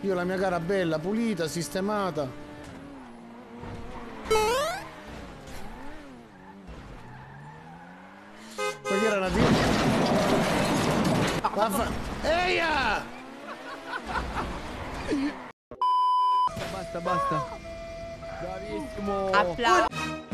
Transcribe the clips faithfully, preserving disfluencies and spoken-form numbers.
Io la mia cara bella, pulita, sistemata. Poi che era una tia. Vaffa... Eia! Basta, basta. Bravissimo. Applauso.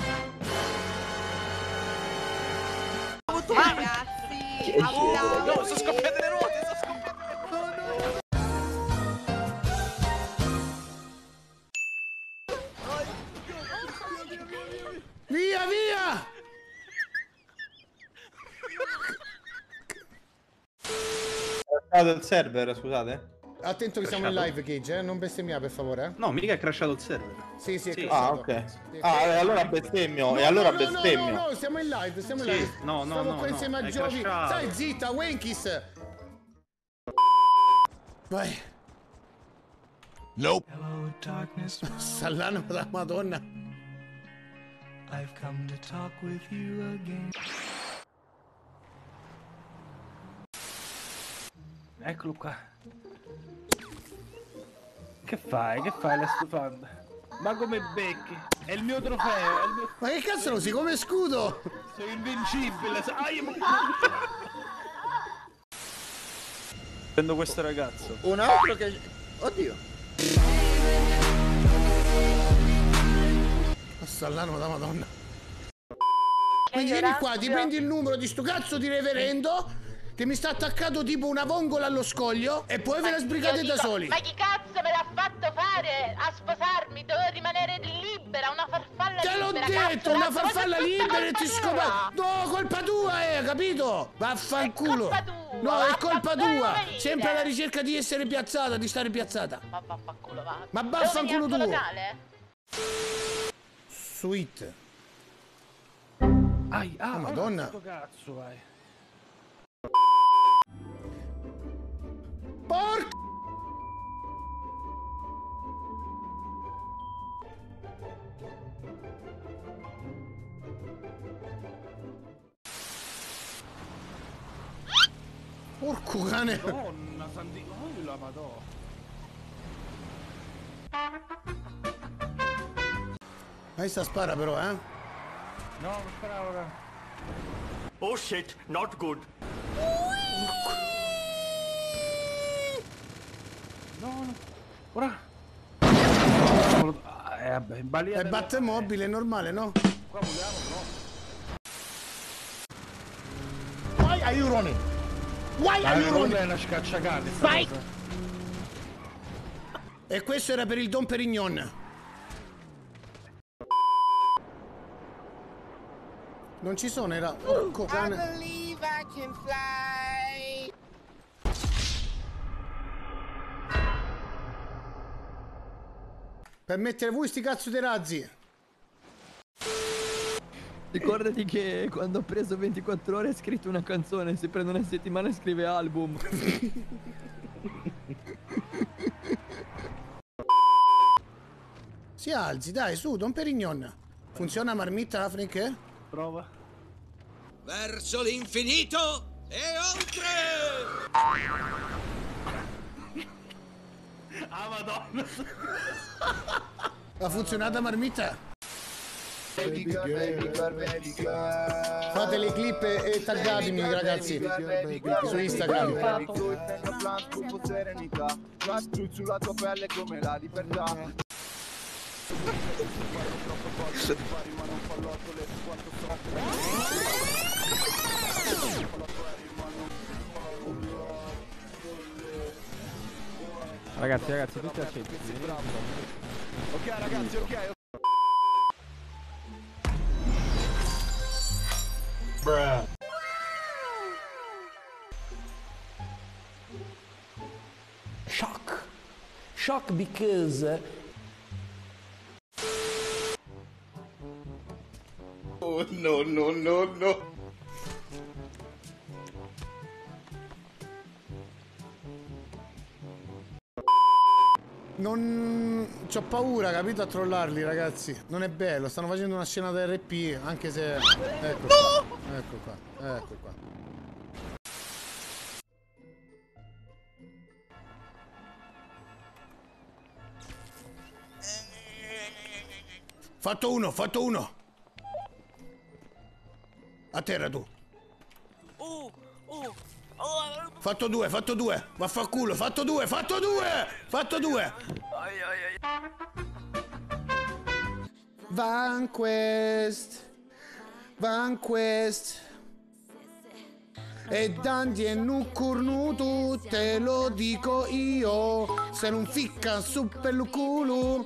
Ragazzi, applauso. No, sono scoppiate le ruote, sono scoppiate le ruote. Via, via! Crashato il server, scusate. Attento che siamo in live, Cage, eh? Non bestemmiare, per favore, eh? No, mica è crashato il server. Sì, sì, è Sì. Ah, crashato. ok. Sì. Ah, e allora bestemmio, No, e allora no, no, bestemmio. No, no, no, siamo in live, siamo in Sì, live. no, no, Siamo no, qua no, insieme a è Giovi. crashato. Stai zitta, Wenkis. Vai. Nope. Hello, darkness. Sallano della Madonna. I've come to talk with you again. Eccolo qua. Che fai? Che fai la stufanda? Ma come becchi? È il mio trofeo, è il mio... Ma che cazzo lo si come scudo? Sei invincibile, sai? Prendo questo ragazzo. Un altro che... Oddio. Sallano della Madonna. Quindi vieni qua, ti prendi il numero di sto cazzo di reverendo che mi sta attaccato tipo una vongola allo scoglio e poi ve la sbrigate da soli. Ma chi cazzo me l'ha fatto fare a sposarmi? Dovevo rimanere libera, una farfalla Te l'ho libera. detto, cazzo, una cazzo, farfalla ma che libera e ti colpa scopa. tua? No, colpa tua, eh, capito? Vaffanculo. È colpa tua, No, è colpa vaffanculo, tua. venire. Sempre alla ricerca di essere piazzata, di stare piazzata. Ma vaffanculo, va. Ma Devo vaffanculo venire al tuo. locale? Sweet. Ai, ah, Oh, Madonna. Sto cazzo, vai. Porca. Porco cane. Madonna, santi... Oh, la madonna. Vai sta spara però, eh. No, non sparavo, raga. Oh shit, not good. No, no. Ora. Ah, eh, vabbè, in balia È delle- battemobile, è normale, no? Qua vogliamo, però. Why are you running? Why Ma are you non running? è una scacciacane sta Vai! cosa. E questo era per il Don Perignon. Non ci sono, era... Porco cane. believe I can fly. Per mettere voi sti cazzo di razzi. Ricordati che quando ho preso ventiquattro ore hai scritto una canzone, se prende una settimana scrive album. Si alzi, dai, su, Don Perignon. Funziona marmitta, Afric? Prova. Verso l'infinito e oltre! Ah, madonna. Ha funzionato marmitta? Fate le clip e taggatemi, ragazzi, su Instagram. Sulla tua pelle come la libertà. Ragazzi, ragazzi, tutti accetti. Ok ragazzi, ok. Bruh. Shock. Shock because Oh no no no no. Non... c'ho paura, capito, a trollarli, ragazzi. Non è bello, stanno facendo una scena da R P, anche se... Ecco qua, ecco qua, ecco qua. Fatto uno, fatto uno. A terra tu. Uh, uh. Oh. Fatto due, fatto due. Vaffanculo, fatto due, fatto due. Fatto due. Ai, ai, ai. Vanquest. Vanquest. E Dandy e Nuccornutu, te lo dico io. Se non ficca su per il culo.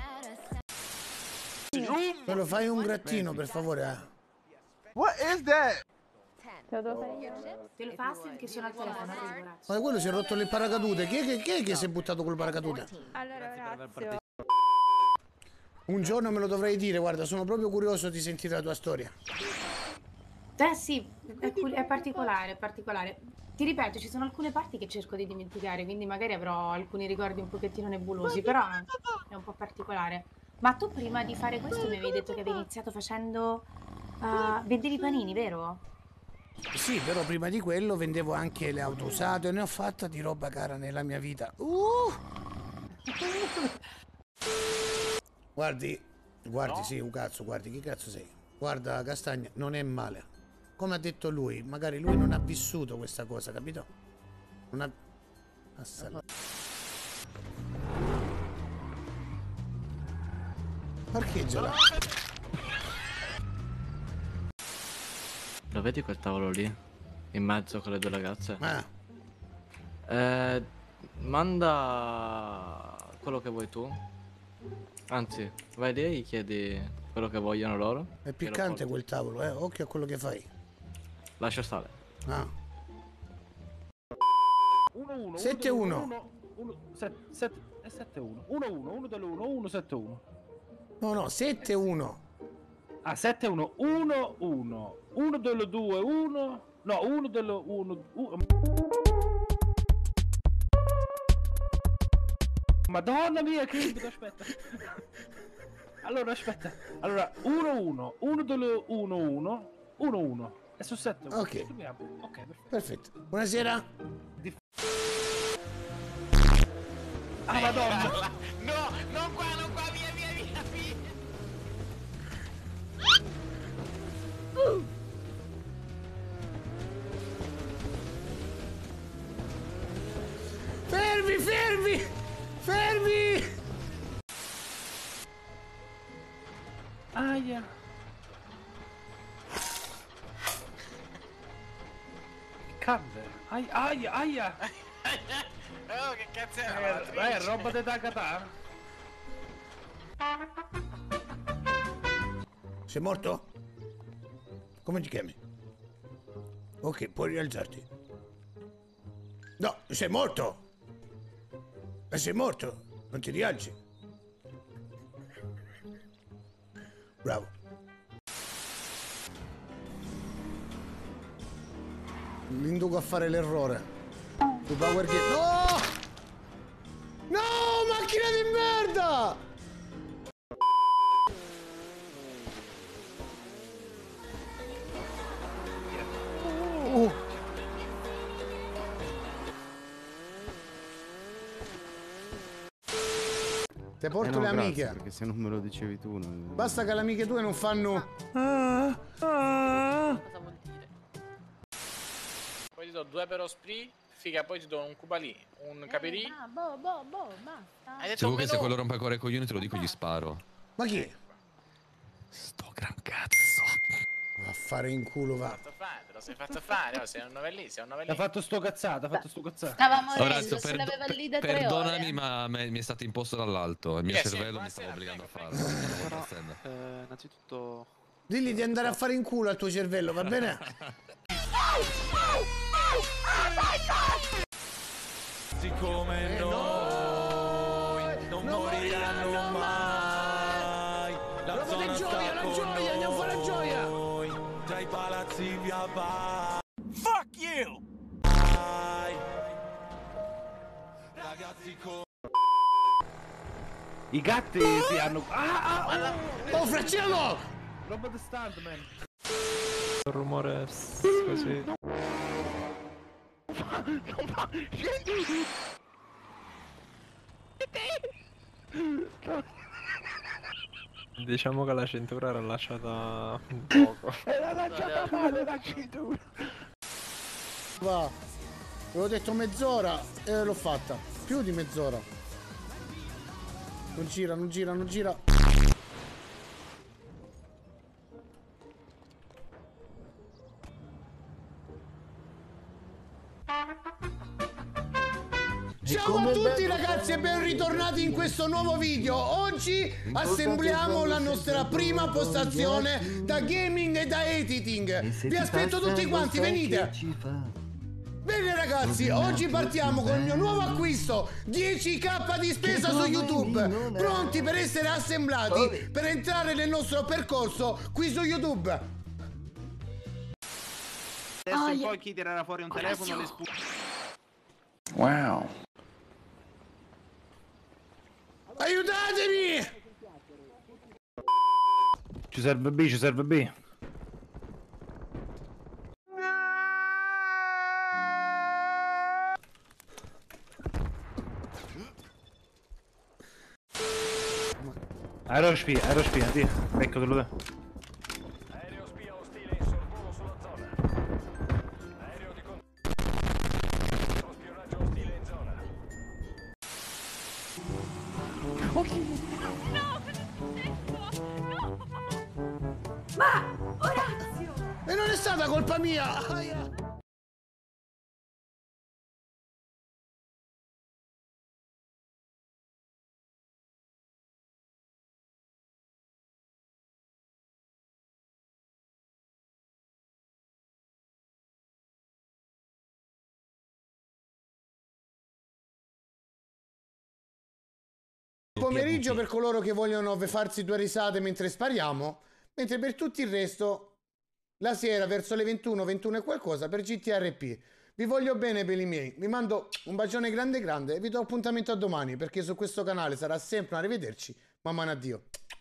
Me lo fai un grattino, per favore, eh. What is that? Te lo devo fare io? Te lo fasti perché sono al telefono, arrivo. Ma quello si è rotto le paracadute. Chi è che, chi è che si è buttato col paracadute? Allora, Orazio. Un giorno me lo dovrei dire, guarda, sono proprio curioso di sentire la tua storia. Eh sì, è, è particolare, è particolare. Ti ripeto, ci sono alcune parti che cerco di dimenticare, quindi magari avrò alcuni ricordi un pochettino nebulosi, però è un po' particolare. Ma tu prima di fare questo mi avevi detto che avevi iniziato facendo... Uh, vendevi panini, vero? Sì, però prima di quello vendevo anche le auto usate e ne ho fatta di roba cara nella mia vita. Uh! Guardi, guardi, no? Sì, un cazzo, guardi, chi cazzo sei? Guarda, Castagna, non è male. Come ha detto lui, magari lui non ha vissuto questa cosa, capito? Non ha... Assala. Parcheggiala. Lo vedi quel tavolo lì? In mezzo con le due ragazze? Ah. Eh, manda quello che vuoi tu. Anzi, vai lì e chiedi quello che vogliono loro. È piccante quel tavolo, eh. Occhio a quello che fai. Lascia stare. Ah. uno uno. sette uno. sette uno. uno uno. uno dell'uno. uno sette uno. No, no, sette uno. Ah, sette uno. uno uno. uno dello due. uno. No, uno dello uno. Madonna mia, che incubo, aspetta. Allora, aspetta. Allora, uno uno. uno dello uno uno. uno uno. E su sette. Ok. Ok, perfetto. Perfetto. Buonasera. Ah, Madonna. No, non qua, non qua, via, via, via, via. Uh. Fermi, fermi! Fermi! Aia. Cadde. Aia, aia, aia. Oh, che cazzo è? Eh, è roba di Dagatà. Sei morto? Come ti chiami? Ok, puoi rialzarti. No, sei morto! E sei morto! Non ti rialzi! Bravo! Mi induco a fare l'errore. Tu power game. No! No! Macchina di merda! Uh. Te porto eh no, le grazie, amiche. Perché se non me lo dicevi tu non... Basta che le amiche tue non fanno. Ah, ah. Cosa vuol dire? Poi ti do due per Osprey, figa, poi ti do un Cubalì, un Capirì. Ah, boh, boh, boh, basta. Hai detto Se un vuoi che menù. se quello rompe ancora i coglioni te lo dico, gli sparo. Ma chi è? Sto gran cazzo. Va a fare in culo, va. Fatto fare, te lo sei fatto fare, oh, sei un novellino, sei un novellino. Ha fatto sto cazzato, ha fatto sto cazzato. Stava morendo, Orazio, se perdo- l'aveva lì da tre perdonami, ore. ma me- mi è stato imposto dall'alto. Il mio Eh, sì, cervello mi buonasera, stava obbligando a prego, farlo. Però, eh, innanzitutto... Digli di andare a fare in culo al tuo cervello, va bene? Siccome noi non moriranno mai. La zona sta con gioia, andiamo a fare la gioia. noi. Tra i palazzi via vai. Fuck you! Ragazzi con... I gatti si hanno... Ah, ah, ah. Oh, fratello! Roba di stand, man. Il rumore così. Scendi! Diciamo che la cintura era lasciata un poco. Era lasciata male la cintura. Va. Avevo detto mezz'ora e l'ho fatta. Più di mezz'ora. Non gira, non gira, non gira. Ciao a tutti ragazzi e ben ritornati in questo nuovo video. Oggi assembliamo la nostra prima postazione da gaming e da editing. Vi aspetto tutti quanti, venite. Bene ragazzi, oggi partiamo con il mio nuovo acquisto, dieci k di spesa su YouTube, pronti per essere assemblati per entrare nel nostro percorso qui su YouTube. Adesso in poi chi tirerà fuori un telefono le spu... Wow. Aiutatemi! Ci serve B, ci serve B. Aereo spia, aereo spia, ti. Eccotelo te. Aereo spia ostile in sorvolo sulla zona. Aereo di controllo. Spionaggio ostile in zona. Ma Orazio! E non è stata colpa mia! Pomeriggio per coloro che vogliono farsi due risate mentre spariamo, mentre per tutto il resto la sera verso le ventuno, ventuno e qualcosa per G T R P. Vi voglio bene belli miei, vi mando un bacione grande grande e vi do appuntamento a domani perché su questo canale sarà sempre un arrivederci, ma mano addio.